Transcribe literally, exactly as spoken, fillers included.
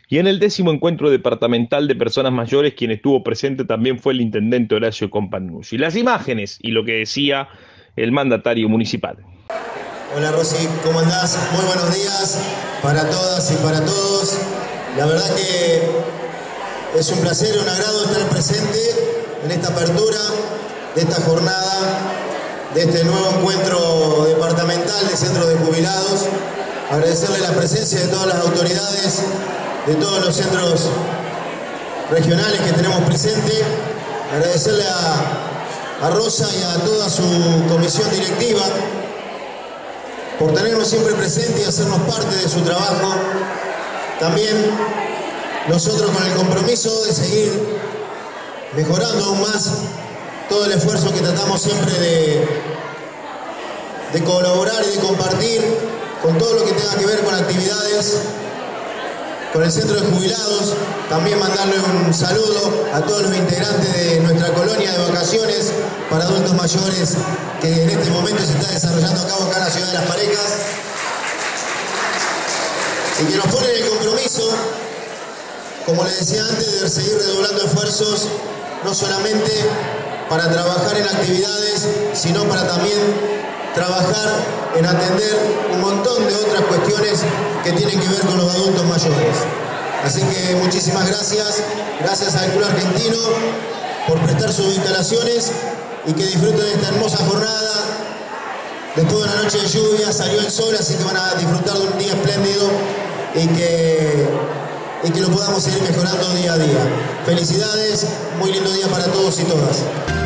Y en el décimo encuentro departamental de personas mayores, quien estuvo presente también fue el intendente Horacio Compagnuzzi. Las imágenes y lo que decía el mandatario municipal. Hola Rosy, ¿cómo andás? Muy buenos días para todas y para todos. La verdad que es un placer y un agrado estar presente en esta apertura de esta jornada, de este nuevo encuentro departamental de centros de jubilados. Agradecerle la presencia de todas las autoridades, de todos los centros regionales que tenemos presente. Agradecerle a, a Rosa y a toda su comisión directiva por tenernos siempre presente y hacernos parte de su trabajo. También nosotros con el compromiso de seguir mejorando aún más todo el esfuerzo que tratamos siempre de, de colaborar y de compartir con todo lo que tenga que ver con actividades con el centro de jubilados. También mandarle un saludo a todos los integrantes de nuestra colonia de vacaciones para adultos mayores que en este momento se está desarrollando a cabo acá en la Ciudad de las Parejas y que nos ponen el compromiso, como les decía antes, de seguir redoblando esfuerzos no solamente para trabajar en actividades, sino para también trabajar en atender un montón de otras cuestiones que tienen que ver con los adultos mayores. Así que muchísimas gracias, gracias al Club Argentino por prestar sus instalaciones y que disfruten de esta hermosa jornada. Después de una noche de lluvia salió el sol, así que van a disfrutar de un día espléndido y que, y que lo podamos seguir mejorando día a día. Felicidades, muy lindo día para todos y todas.